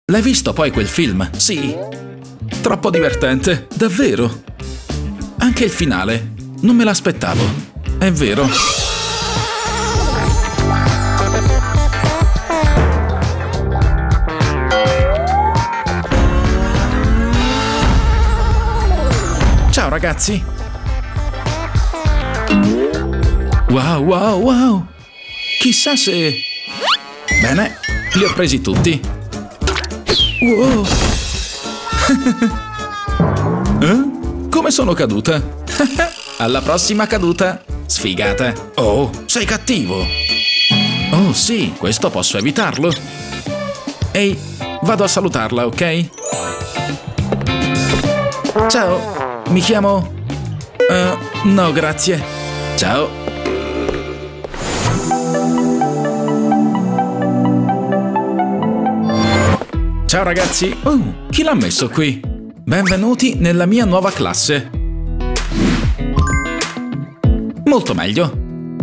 L'hai visto poi quel film? Sì. Troppo divertente, davvero. Anche il finale. Non me l'aspettavo. È vero. Ciao ragazzi. Wow, wow, wow. Chissà se... Bene, li ho presi tutti. Wow. Come sono caduta? Alla prossima caduta. Sfigata. Oh, sei cattivo. Oh sì, questo posso evitarlo. Ehi, vado a salutarla, ok? Ciao, mi chiamo... no, grazie. Ciao. Ciao ragazzi. Chi l'ha messo qui? Benvenuti nella mia nuova classe. Molto meglio.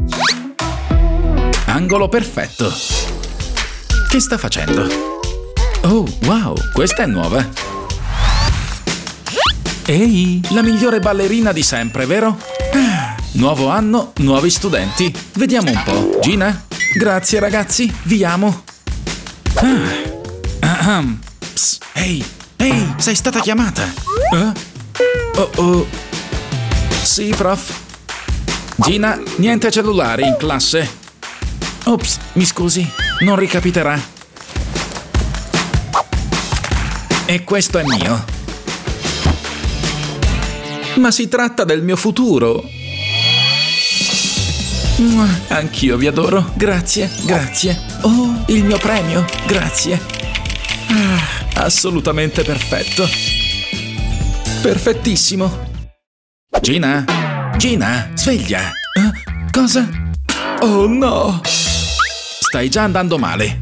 Angolo perfetto. Che sta facendo? Oh, wow, questa è nuova. Ehi, la migliore ballerina di sempre, vero? Nuovo anno, nuovi studenti. Vediamo un po'. Gina? Grazie ragazzi, vi amo. Psst, ehi, sei stata chiamata. Oh. Sì, prof. Gina, niente cellulari in classe. Ops, mi scusi, non ricapiterà. E questo è mio. Ma si tratta del mio futuro. Anch'io vi adoro, grazie. Oh, il mio premio, grazie. Assolutamente perfetto. Perfettissimo. Gina, sveglia. Cosa? Oh no. Stai già andando male.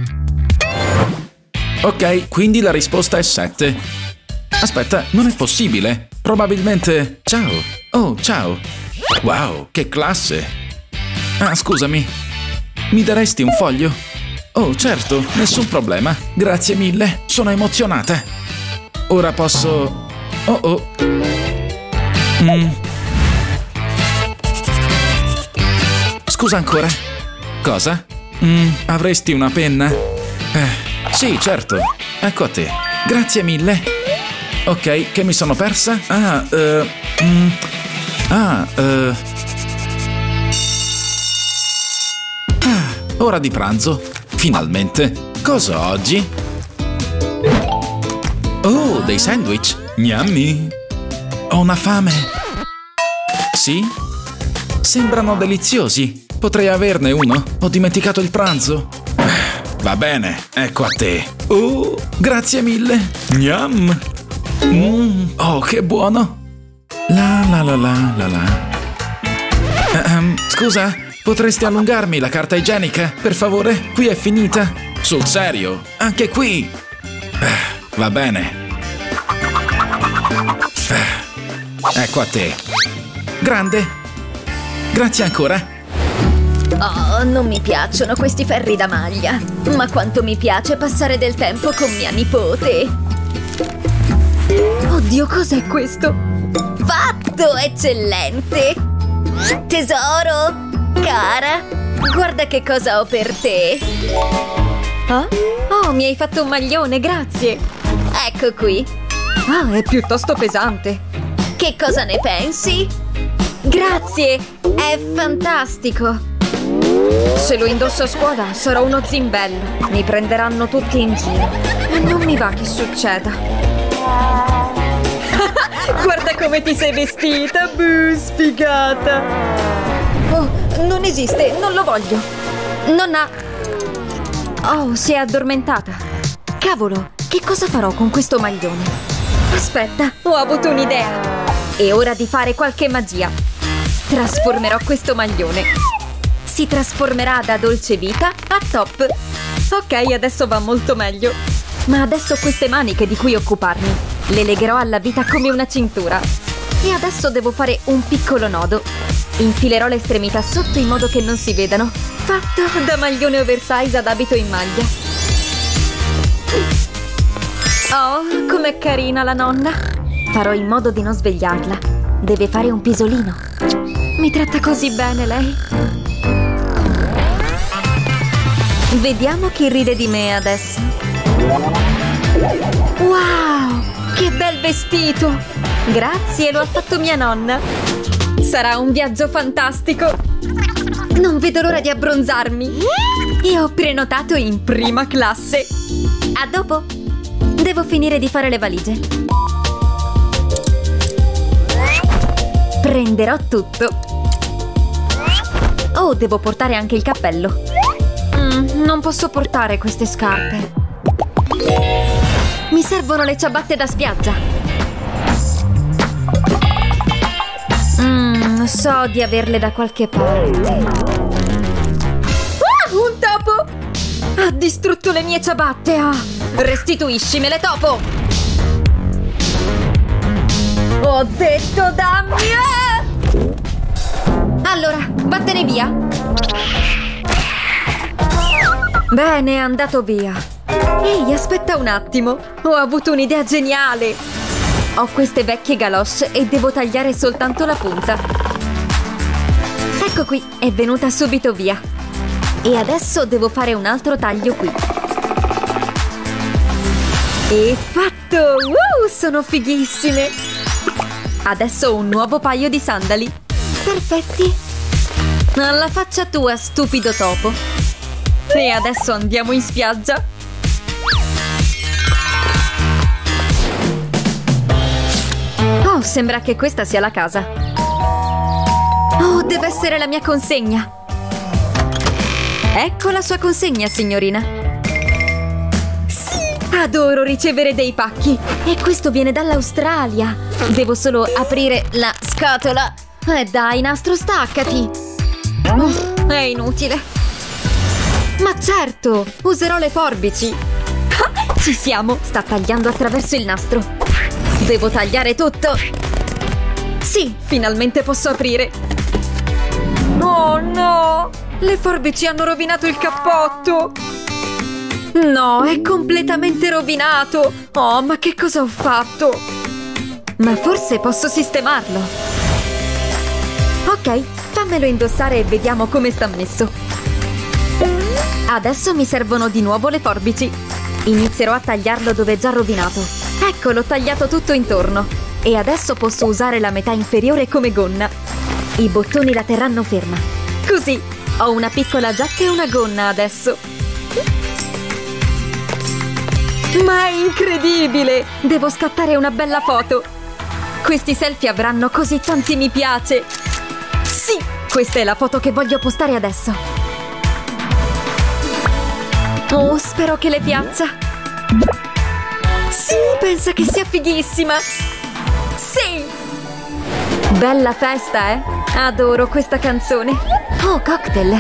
Ok, quindi la risposta è 7. Aspetta, non è possibile. Probabilmente... Ciao. Oh, ciao. Wow, che classe. Scusami. Mi daresti un foglio? Oh, certo, nessun problema. Grazie mille, sono emozionata. Ora posso... Oh. Scusa ancora. Cosa? Avresti una penna? Sì, certo. Ecco a te. Grazie mille. Ok, che mi sono persa? Ora di pranzo. Finalmente. Cosa oggi? Oh, dei sandwich. Yummy. Ho una fame. Sì? Sembrano deliziosi. Potrei averne uno? Ho dimenticato il pranzo. Va bene, ecco a te. Oh, grazie mille. Yum. Oh, che buono. Scusa, potresti allungarmi la carta igienica, per favore? Qui è finita. Sul serio? Anche qui? Va bene. Ecco a te. Grande. Grazie ancora. Oh, non mi piacciono questi ferri da maglia. Ma quanto mi piace passare del tempo con mia nipote. Oddio, cos'è questo? Fatto! Eccellente! Tesoro! Cara! Guarda che cosa ho per te! Oh, mi hai fatto un maglione, grazie! Ecco qui! È piuttosto pesante! Che cosa ne pensi? Grazie! È fantastico! Se lo indosso a scuola sarò uno zimbello. Mi prenderanno tutti in giro. E non mi va che succeda. Guarda come ti sei vestita, sfigata! Oh, non esiste, non lo voglio! Nonna! Oh, si è addormentata! Cavolo, che cosa farò con questo maglione? Aspetta, ho avuto un'idea! È ora di fare qualche magia! Trasformerò questo maglione! Si trasformerà da dolce vita a top! Ok, adesso va molto meglio! Ma adesso ho queste maniche di cui occuparmi! Le legherò alla vita come una cintura! E adesso devo fare un piccolo nodo! Infilerò le estremità sotto in modo che non si vedano! Fatto da maglione oversize ad abito in maglia! Oh, com'è carina la nonna. Farò in modo di non svegliarla. Deve fare un pisolino. Mi tratta così bene lei. Vediamo chi ride di me adesso. Wow, che bel vestito! Grazie, lo ha fatto mia nonna. Sarà un viaggio fantastico. Non vedo l'ora di abbronzarmi. E ho prenotato in prima classe. A dopo. Devo finire di fare le valigie. Prenderò tutto. Oh, devo portare anche il cappello. Non posso portare queste scarpe. Mi servono le ciabatte da spiaggia. So di averle da qualche parte. Un topo! Ha distrutto le mie ciabatte! Restituiscimele, topo! Ho detto dammi! Allora, vattene via! Bene, è andato via. Ehi, aspetta un attimo. Ho avuto un'idea geniale. Ho queste vecchie galoche e devo tagliare soltanto la punta. Ecco qui, è venuta subito via. E adesso devo fare un altro taglio qui. E fatto! Sono fighissime! Adesso ho un nuovo paio di sandali. Perfetti! Alla faccia tua, stupido topo! E adesso andiamo in spiaggia! Oh, sembra che questa sia la casa. Oh, deve essere la mia consegna! Ecco la sua consegna, signorina! Adoro ricevere dei pacchi! E questo viene dall'Australia! Devo solo aprire la scatola! Dai, nastro, staccati! È inutile! Ma certo! Userò le forbici! Ci siamo! Sta tagliando attraverso il nastro! Devo tagliare tutto! Sì, finalmente posso aprire! Oh no! Le forbici hanno rovinato il cappotto! No, è completamente rovinato! Oh, ma che cosa ho fatto? Ma forse posso sistemarlo. Ok, fammelo indossare e vediamo come sta messo. Adesso mi servono di nuovo le forbici. Inizierò a tagliarlo dove è già rovinato. Ecco, l'ho tagliato tutto intorno. E adesso posso usare la metà inferiore come gonna. I bottoni la terranno ferma. Così, ho una piccola giacca e una gonna adesso. Ma è incredibile! Devo scattare una bella foto! Questi selfie avranno così tanti mi piace! Sì! Questa è la foto che voglio postare adesso! Oh, spero che le piaccia! Sì! Pensa che sia fighissima! Sì! Bella festa, eh? Adoro questa canzone! Oh, cocktail!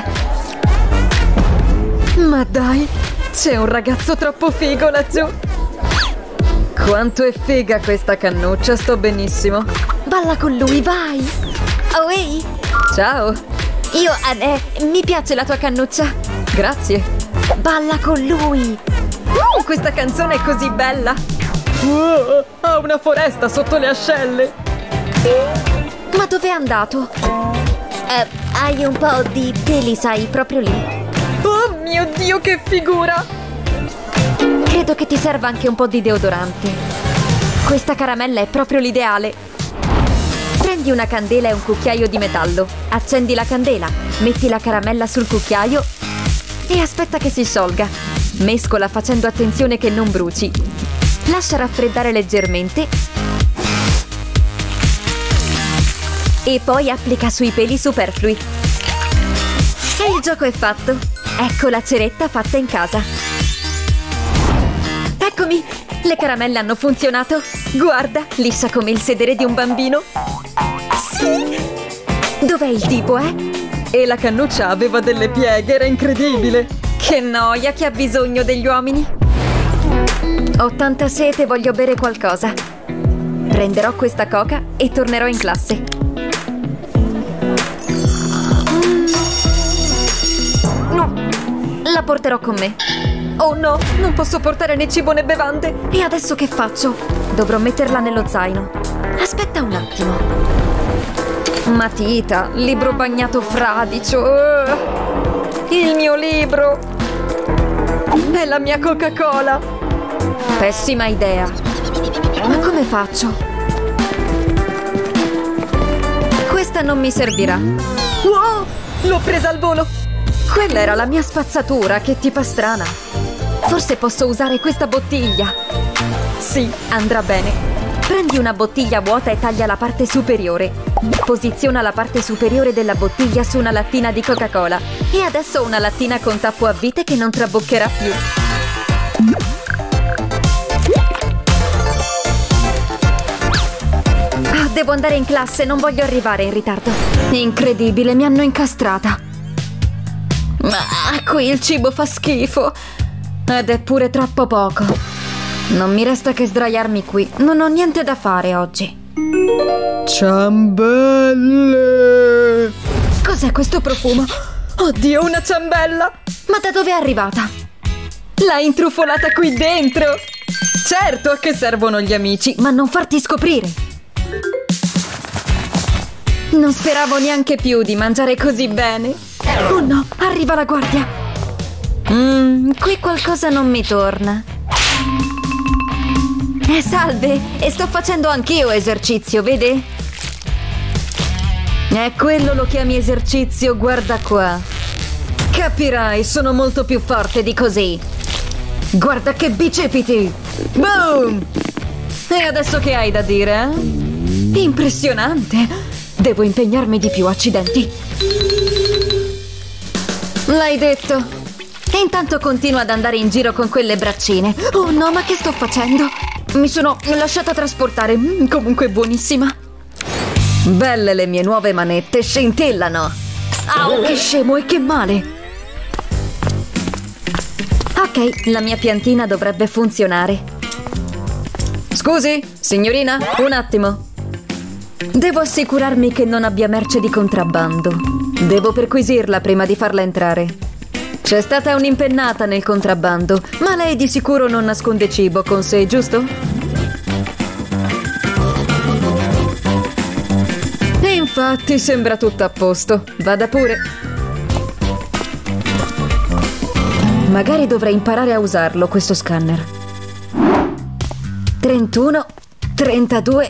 Ma dai! C'è un ragazzo troppo figo laggiù! Quanto è figa questa cannuccia, sto benissimo! Balla con lui, vai! Oh, ehi! Ciao! Mi piace la tua cannuccia! Grazie! Balla con lui! Questa canzone è così bella! Ha una foresta sotto le ascelle! Ma dov'è andato? Hai un po' di peli, sai, proprio lì. Oh mio Dio, che figura! Credo che ti serva anche un po' di deodorante. Questa caramella è proprio l'ideale. Prendi una candela e un cucchiaio di metallo. Accendi la candela, metti la caramella sul cucchiaio e aspetta che si sciolga. Mescola facendo attenzione che non bruci. Lascia raffreddare leggermente e poi applica sui peli superflui. E il gioco è fatto. Ecco la ceretta fatta in casa. Eccomi! Le caramelle hanno funzionato. Guarda, liscia come il sedere di un bambino. Sì! Dov'è il tipo, E la cannuccia aveva delle pieghe, era incredibile. Che noia, chi ha bisogno degli uomini? Ho tanta sete, voglio bere qualcosa. Prenderò questa coca e tornerò in classe. No, la porterò con me. Oh no, non posso portare né cibo né bevande. E adesso che faccio? Dovrò metterla nello zaino. Aspetta un attimo. Matita, libro bagnato fradicio. Il mio libro. È la mia Coca-Cola. Pessima idea. Ma come faccio? Questa non mi servirà. Wow! L'ho presa al volo. Quella era la mia spazzatura, che tipa strana. Forse posso usare questa bottiglia. Sì, andrà bene. Prendi una bottiglia vuota e taglia la parte superiore. Posiziona la parte superiore della bottiglia su una lattina di Coca-Cola. E adesso ho una lattina con tappo a vite che non traboccherà più. Ah, devo andare in classe, non voglio arrivare in ritardo. Incredibile, mi hanno incastrata. Qui il cibo fa schifo. Ed è pure troppo poco. Non mi resta che sdraiarmi qui. Non ho niente da fare oggi. Ciambelle! Cos'è questo profumo? Oddio, una ciambella! Ma da dove è arrivata? L'hai intrufolata qui dentro! Certo, a che servono gli amici, ma non farti scoprire! Non speravo neanche più di mangiare così bene. Oh no, arriva la guardia! Qui qualcosa non mi torna. Salve! E sto facendo anch'io esercizio, vede? Quello lo chiami esercizio, guarda qua. Capirai, sono molto più forte di così. Guarda che bicipiti! Boom! E adesso che hai da dire, eh? Impressionante! Devo impegnarmi di più, accidenti. L'hai detto. E intanto continua ad andare in giro con quelle braccine. Oh no, ma che sto facendo? Mi sono lasciata trasportare. Comunque buonissima. Belle le mie nuove manette, scintillano. Au, che scemo e che male. Ok, la mia piantina dovrebbe funzionare. Scusi, signorina, un attimo. Devo assicurarmi che non abbia merce di contrabbando. Devo perquisirla prima di farla entrare. C'è stata un'impennata nel contrabbando, ma lei di sicuro non nasconde cibo con sé, giusto? E infatti sembra tutto a posto. Vada pure. Magari dovrei imparare a usarlo, questo scanner. 31, 32...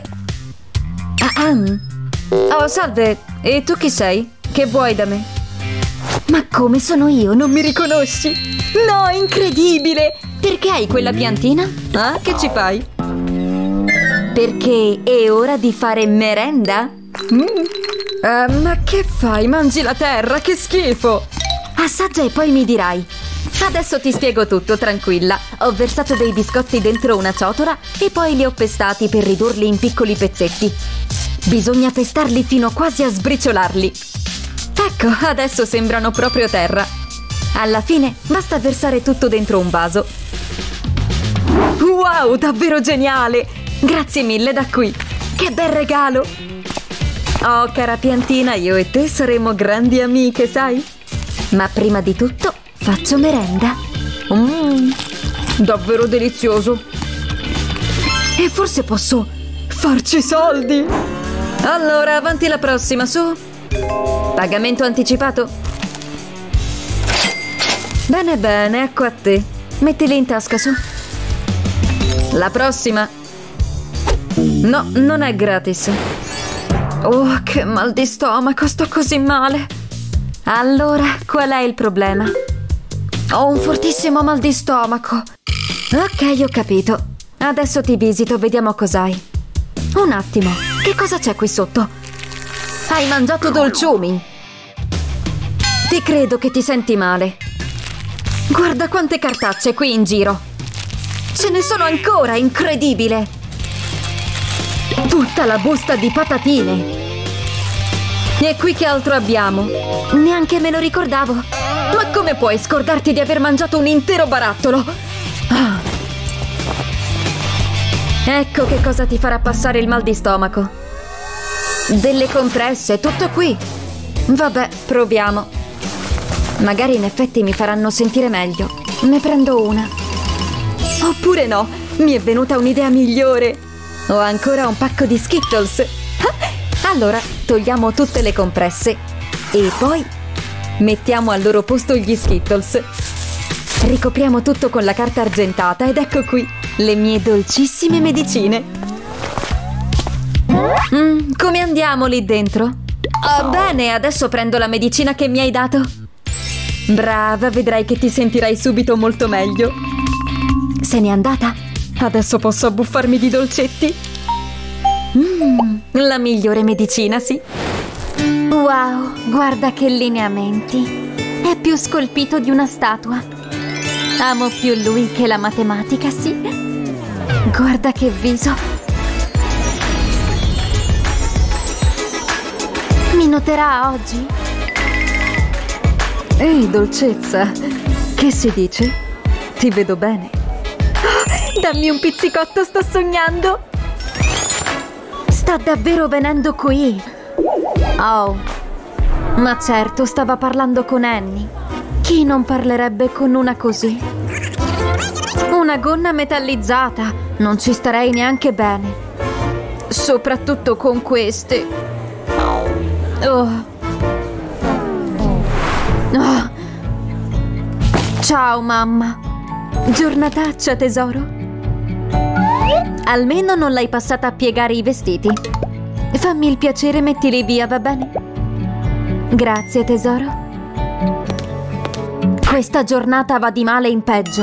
Oh, salve. E tu chi sei? Che vuoi da me? Ma come sono io? Non mi riconosci? No, incredibile! Perché hai quella piantina? Ah, che ci fai? Perché è ora di fare merenda? Ma che fai? Mangi la terra? Che schifo! Assaggia e poi mi dirai. Adesso ti spiego tutto, tranquilla. Ho versato dei biscotti dentro una ciotola e poi li ho pestati per ridurli in piccoli pezzetti. Bisogna pestarli fino quasi a sbriciolarli. Ecco, adesso sembrano proprio terra. Alla fine basta versare tutto dentro un vaso. Wow, davvero geniale! Grazie mille, da qui. Che bel regalo! Oh, cara piantina, io e te saremo grandi amiche, sai? Ma prima di tutto faccio merenda. Davvero delizioso. E forse posso farci soldi. Allora, avanti la prossima, su. Pagamento anticipato? Bene, bene, ecco a te. Mettili in tasca, su. La prossima. No, non è gratis. Oh, che mal di stomaco, sto così male. Allora, qual è il problema? Ho un fortissimo mal di stomaco. Ok, ho capito. Adesso ti visito, vediamo cos'hai. Un attimo, che cosa c'è qui sotto? Hai mangiato dolciumi? Ti credo che ti senti male. Guarda quante cartacce qui in giro. Ce ne sono ancora, incredibile. Tutta la busta di patatine. E qui che altro abbiamo? Neanche me lo ricordavo. Ma come puoi scordarti di aver mangiato un intero barattolo? Ecco che cosa ti farà passare il mal di stomaco. Delle compresse, tutto qui. Vabbè, proviamo. Magari in effetti mi faranno sentire meglio. Ne prendo una. Oppure no, mi è venuta un'idea migliore. Ho ancora un pacco di Skittles. Allora, togliamo tutte le compresse e poi mettiamo al loro posto gli Skittles. Ricopriamo tutto con la carta argentata ed ecco qui le mie dolcissime medicine. Come andiamo lì dentro? Bene, adesso prendo la medicina che mi hai dato. Brava, vedrai che ti sentirai subito molto meglio. Se n'è andata? Adesso posso abbuffarmi di dolcetti. La migliore medicina, sì. Wow, guarda che lineamenti. È più scolpito di una statua. Amo più lui che la matematica, sì. Guarda che viso. Mi noterà oggi? Ehi, dolcezza, che si dice? Ti vedo bene. Dammi un pizzicotto, sto sognando. Sta davvero venendo qui. Oh, ma certo, stava parlando con Annie. Chi non parlerebbe con una così? Una gonna metallizzata, non ci starei neanche bene. Soprattutto con queste. Oh. Ciao mamma. Giornataccia tesoro. Almeno non l'hai passata a piegare i vestiti. Fammi il piacere, mettili via, va bene? Grazie tesoro. Questa giornata va di male in peggio.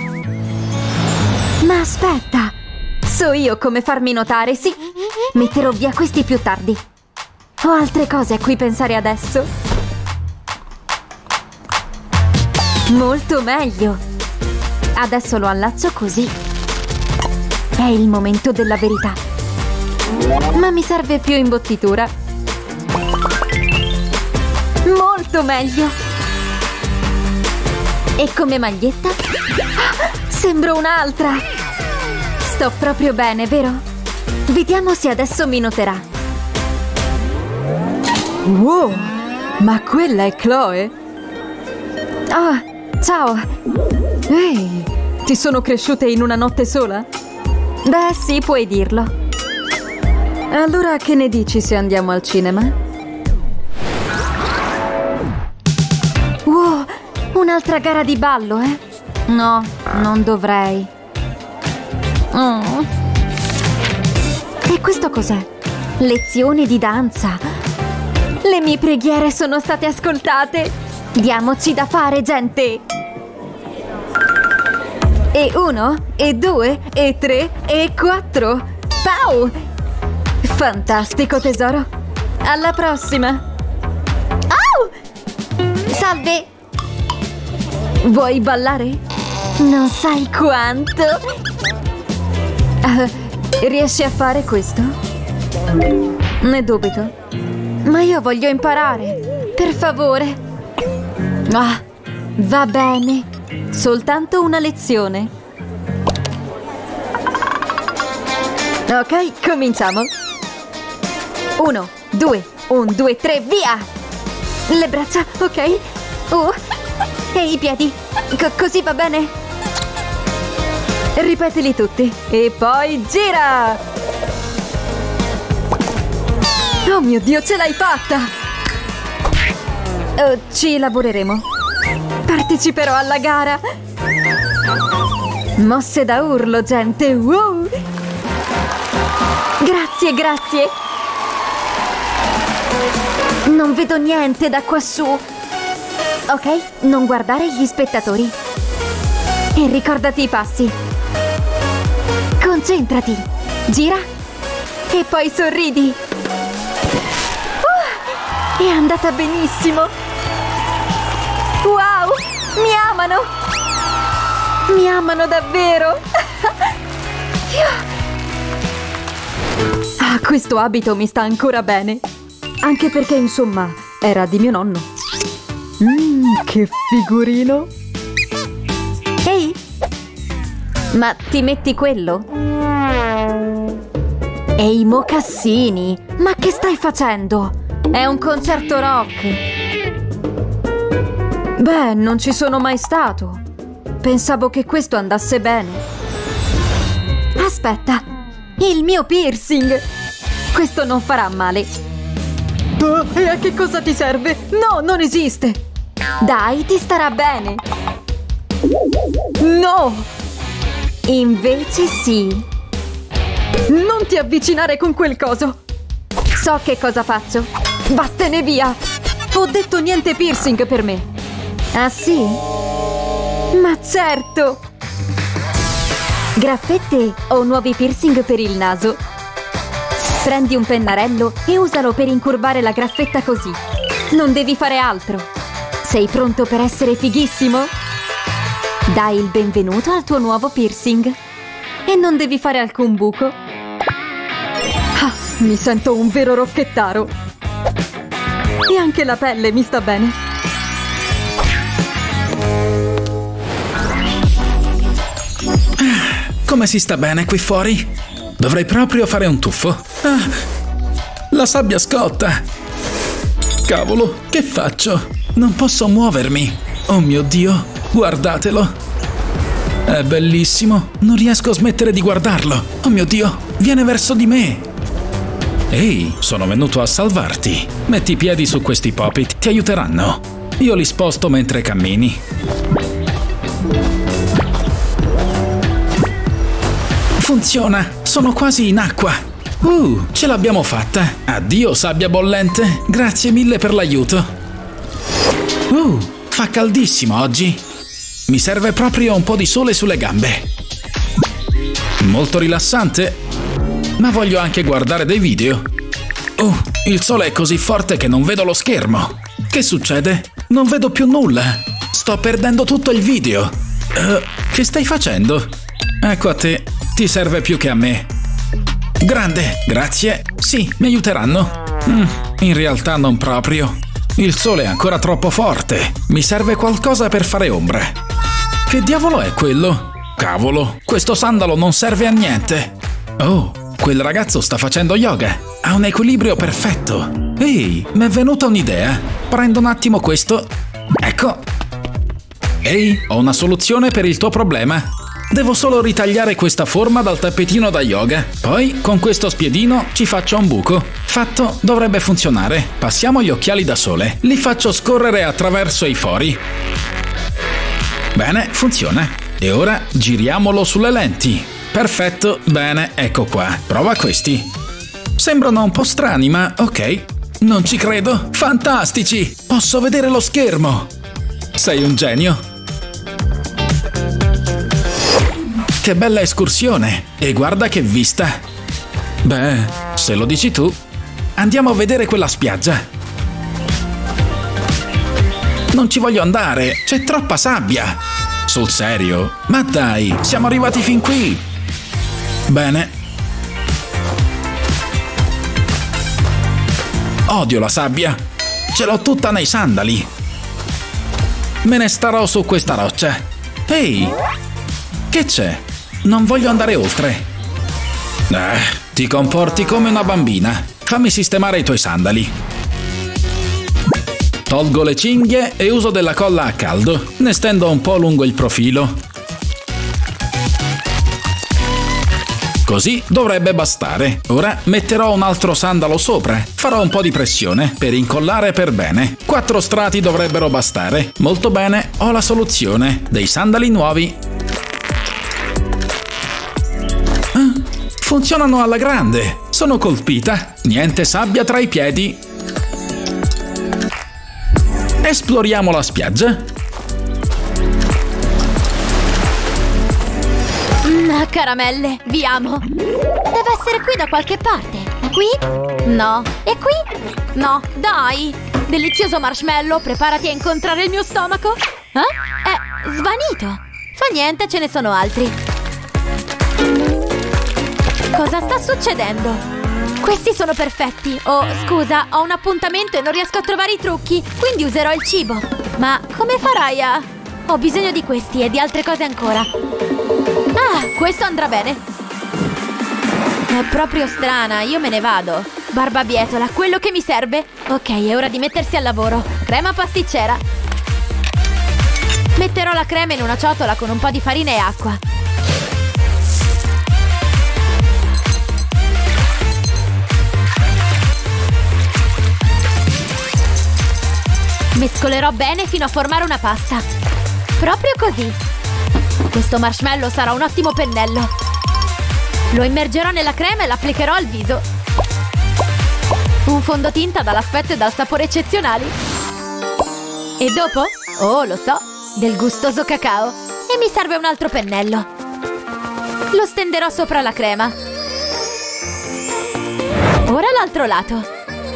Ma aspetta, so io come farmi notare, sì. Metterò via questi più tardi. Ho altre cose a cui pensare adesso. Molto meglio. Adesso lo allaccio così. È il momento della verità. Ma mi serve più imbottitura. Molto meglio. E come maglietta? Sembro un'altra. Sto proprio bene, vero? Vediamo se adesso mi noterà. Wow, ma quella è Chloe? Oh, ciao. Ehi, ti sono cresciute in una notte sola? Beh, sì, puoi dirlo. Allora che ne dici se andiamo al cinema? Wow, un'altra gara di ballo, eh? No, non dovrei. Oh. E questo cos'è? Lezioni di danza. Le mie preghiere sono state ascoltate. Diamoci da fare, gente. E 1, e 2, e 3, e 4. Pau! Fantastico, tesoro. Alla prossima. Au! Salve. Vuoi ballare? Non sai quanto. Riesci a fare questo? Ne dubito. Ma io voglio imparare. Per favore. Va bene. Soltanto una lezione. Ok, cominciamo. 1, 2, 1, 2, 3, via! Le braccia, ok? E i piedi. Così va bene? Ripetili tutti. E poi gira! Oh mio Dio, ce l'hai fatta! Ci lavoreremo. Parteciperò alla gara. Mosse da urlo, gente. Wow! Grazie, grazie. Non vedo niente da quassù. Ok, non guardare gli spettatori. E ricordati i passi. Concentrati. Gira. E poi sorridi. È andata benissimo. Wow, mi amano. Mi amano davvero. Questo abito mi sta ancora bene. Anche perché, insomma, era di mio nonno. Che figurino. Ehi, ma ti metti quello? E i mocassini? Ma che stai facendo? È un concerto rock. Beh, non ci sono mai stato. pensavo che questo andasse bene. Aspetta, il mio piercing! Questo non farà male. Oh, e a che cosa ti serve? No, non esiste! Dai, ti starà bene! No! Invece sì! Non ti avvicinare con quel coso! So che cosa faccio! Vattene via! Ho detto niente piercing per me! Ah sì? Ma certo! Graffette, ho nuovi piercing per il naso! Prendi un pennarello e usalo per incurvare la graffetta così! Non devi fare altro! Sei pronto per essere fighissimo? Dai il benvenuto al tuo nuovo piercing! E non devi fare alcun buco! Ah, mi sento un vero rocchettaro! E anche la pelle mi sta bene! Come si sta bene qui fuori? Dovrei proprio fare un tuffo. Ah, la sabbia scotta! Cavolo, che faccio? Non posso muovermi! Oh mio Dio, guardatelo! È bellissimo! Non riesco a smettere di guardarlo! Oh mio Dio, viene verso di me! Ehi, sono venuto a salvarti! Metti i piedi su questi popit, ti aiuteranno! Io li sposto mentre cammini. Funziona! Sono quasi in acqua! Ce l'abbiamo fatta! Addio sabbia bollente! Grazie mille per l'aiuto! Fa caldissimo oggi! Mi serve proprio un po' di sole sulle gambe! Molto rilassante! Ma voglio anche guardare dei video! Il sole è così forte che non vedo lo schermo! Che succede? Non vedo più nulla! Sto perdendo tutto il video! Che stai facendo? Ecco a te! Ti serve più che a me! Grande! Grazie! Sì, mi aiuteranno! In realtà non proprio! Il sole è ancora troppo forte! Mi serve qualcosa per fare ombra! Che diavolo è quello? Cavolo, questo sandalo non serve a niente! Oh, quel ragazzo sta facendo yoga! Ha un equilibrio perfetto! Ehi, mi è venuta un'idea! Prendo un attimo questo... Ecco! Ehi, ho una soluzione per il tuo problema! Devo solo ritagliare questa forma dal tappetino da yoga. Poi, con questo spiedino, ci faccio un buco. Fatto, dovrebbe funzionare. Passiamo gli occhiali da sole. Li faccio scorrere attraverso i fori. Bene, funziona. E ora giriamolo sulle lenti. Perfetto, bene, ecco qua. Prova questi. Sembrano un po' strani, ma ok. Non ci credo. Fantastici! Posso vedere lo schermo. Sei un genio. Che bella escursione! E guarda che vista! Beh, se lo dici tu, andiamo a vedere quella spiaggia. Non ci voglio andare, c'è troppa sabbia! Sul serio? Ma dai, siamo arrivati fin qui! Bene. Odio la sabbia! Ce l'ho tutta nei sandali! Me ne starò su questa roccia! Ehi! Che c'è? Non voglio andare oltre. Ti comporti come una bambina. Fammi sistemare i tuoi sandali. Tolgo le cinghie e uso della colla a caldo. Ne stendo un po' lungo il profilo. Così dovrebbe bastare. Ora metterò un altro sandalo sopra. Farò un po' di pressione per incollare per bene. 4 strati dovrebbero bastare. Molto bene, ho la soluzione. Dei sandali nuovi. Funzionano alla grande! Sono colpita! Niente sabbia tra i piedi! Esploriamo la spiaggia! Caramelle, vi amo! Deve essere qui da qualche parte! Qui? No! E qui? No, dai! Delizioso marshmallow, preparati a incontrare il mio stomaco! È svanito! Fa niente, ce ne sono altri! Cosa sta succedendo? Questi sono perfetti. Oh, scusa, ho un appuntamento e non riesco a trovare i trucchi, quindi userò il cibo. Ma come farai a... Ho bisogno di questi e di altre cose ancora. Ah, questo andrà bene. È proprio strana, io me ne vado. Barbabietola, quello che mi serve. Ok, è ora di mettersi al lavoro. Crema pasticcera. Metterò la crema in una ciotola con un po' di farina e acqua. Mescolerò bene fino a formare una pasta. Proprio così. Questo marshmallow sarà un ottimo pennello. Lo immergerò nella crema e l'applicherò al viso. Un fondotinta dall'aspetto e dal sapore eccezionali. E dopo? Oh, lo so, del gustoso cacao. E mi serve un altro pennello. Lo stenderò sopra la crema. Ora l'altro lato.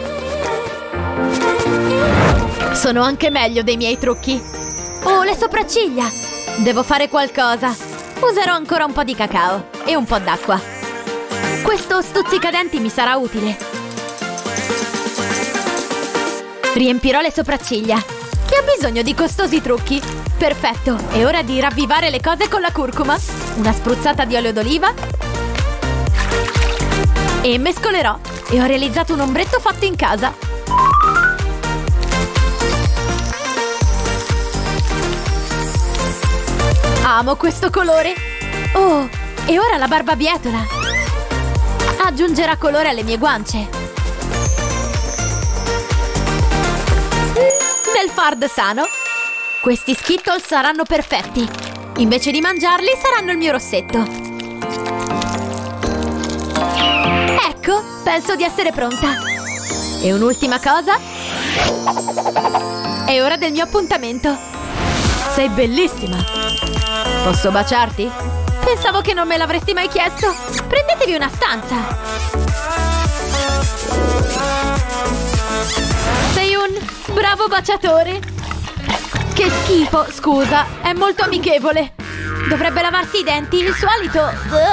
Sono anche meglio dei miei trucchi. Oh, le sopracciglia! Devo fare qualcosa. Userò ancora un po' di cacao e un po' d'acqua. Questo stuzzicadenti mi sarà utile. Riempirò le sopracciglia. Chi ha bisogno di costosi trucchi? Perfetto, è ora di ravvivare le cose con la curcuma. Una spruzzata di olio d'oliva. E mescolerò. E ho realizzato un ombretto fatto in casa. Amo questo colore! Oh, e ora la barbabietola! Aggiungerà colore alle mie guance. Del fard sano. Questi Skittles saranno perfetti. Invece di mangiarli, saranno il mio rossetto. Ecco, penso di essere pronta. E un'ultima cosa. È ora del mio appuntamento. Sei bellissima! Posso baciarti? Pensavo che non me l'avresti mai chiesto. Prendetevi una stanza. Sei un bravo baciatore. Che schifo, scusa, è molto amichevole. Dovrebbe lavarsi i denti, il suo alito.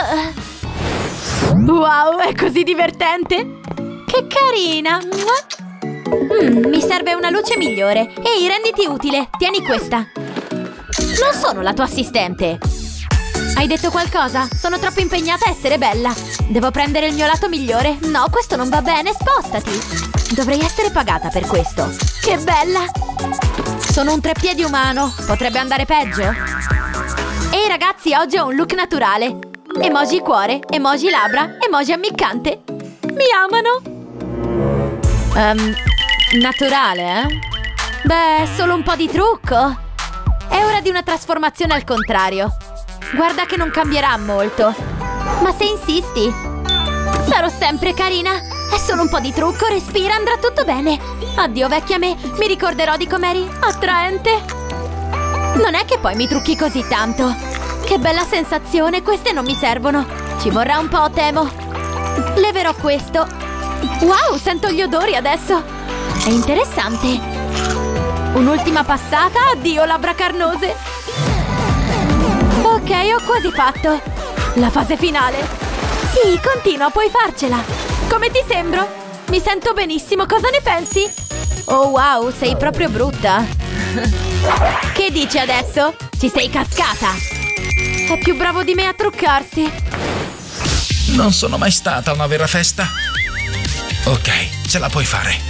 Wow, è così divertente. Che carina. Mi serve una luce migliore. Ehi, renditi utile, tieni questa. Non sono la tua assistente. Hai detto qualcosa? Sono troppo impegnata a essere bella. Devo prendere il mio lato migliore. No, questo non va bene, spostati. Dovrei essere pagata per questo. Che bella! Sono un treppiedi umano. Potrebbe andare peggio? Ehi ragazzi, oggi ho un look naturale. Emoji cuore, emoji labbra, emoji ammiccante. Mi amano? Naturale, eh? Beh, solo un po' di trucco. È ora di una trasformazione al contrario. Guarda che non cambierà molto. Ma se insisti, sarò sempre carina. È solo un po' di trucco, respira, andrà tutto bene. Addio vecchia me, mi ricorderò di com'eri attraente. Non è che poi mi trucchi così tanto. Che bella sensazione, queste non mi servono. Ci vorrà un po', temo. Leverò questo. Wow, sento gli odori adesso. È interessante. Un'ultima passata, addio labbra carnose. Ok, ho quasi fatto. La fase finale. Sì, continua, puoi farcela. Come ti sembro? Mi sento benissimo, cosa ne pensi? Oh wow, sei proprio brutta. Che dici adesso? Ci sei cascata. È più bravo di me a truccarsi. Non sono mai stata a una vera festa. Ok, ce la puoi fare.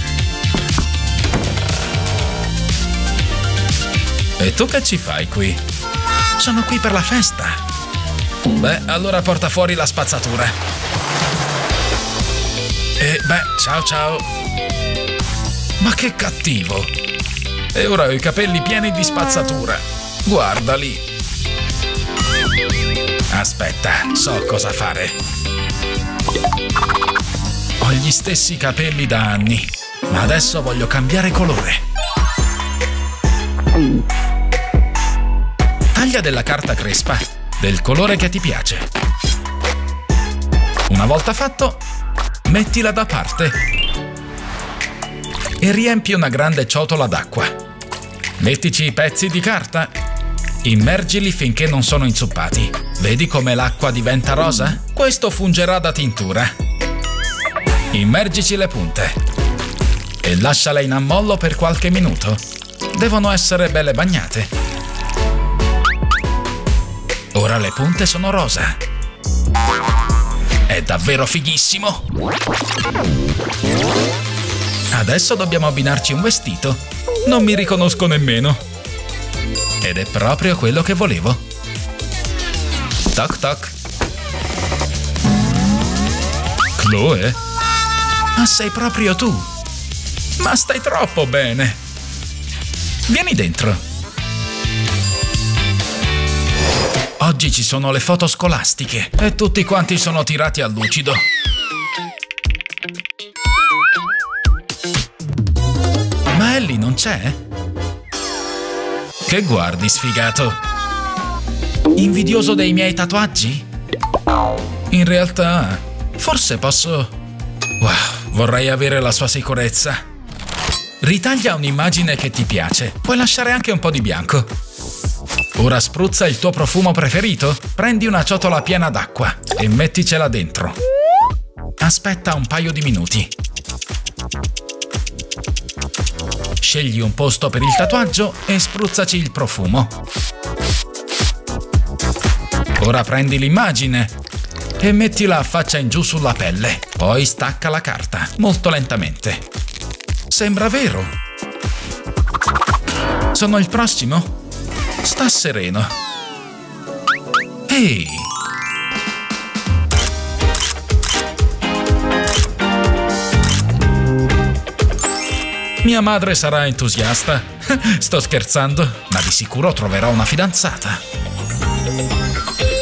E tu che ci fai qui? Sono qui per la festa. Beh, allora porta fuori la spazzatura. E beh, ciao ciao. Ma che cattivo. E ora ho i capelli pieni di spazzatura. Guardali. Aspetta, so cosa fare. Ho gli stessi capelli da anni, ma adesso voglio cambiare colore. Taglia della carta crespa, del colore che ti piace. Una volta fatto, mettila da parte e riempi una grande ciotola d'acqua. Mettici i pezzi di carta, immergili finché non sono inzuppati. Vedi come l'acqua diventa rosa? Questo fungerà da tintura. Immergici le punte e lasciale in ammollo per qualche minuto. Devono essere belle bagnate. Ora le punte sono rosa. È davvero fighissimo! Adesso dobbiamo abbinarci un vestito. Non mi riconosco nemmeno. Ed è proprio quello che volevo. Toc toc. Chloe? Ma sei proprio tu? Ma stai troppo bene. Vieni dentro. Oggi ci sono le foto scolastiche e tutti quanti sono tirati al lucido. Ma Ellie non c'è? Che guardi, sfigato? Invidioso dei miei tatuaggi? In realtà, forse posso... Wow, vorrei avere la sua sicurezza. Ritaglia un'immagine che ti piace. Puoi lasciare anche un po' di bianco. Ora spruzza il tuo profumo preferito? Prendi una ciotola piena d'acqua e metticela dentro. Aspetta un paio di minuti. Scegli un posto per il tatuaggio e spruzzaci il profumo. Ora prendi l'immagine e mettila a faccia in giù sulla pelle. Poi stacca la carta, molto lentamente. Sembra vero. Sono il prossimo? Sta sereno. Ehi! Mia madre sarà entusiasta. Sto scherzando, ma di sicuro troverò una fidanzata.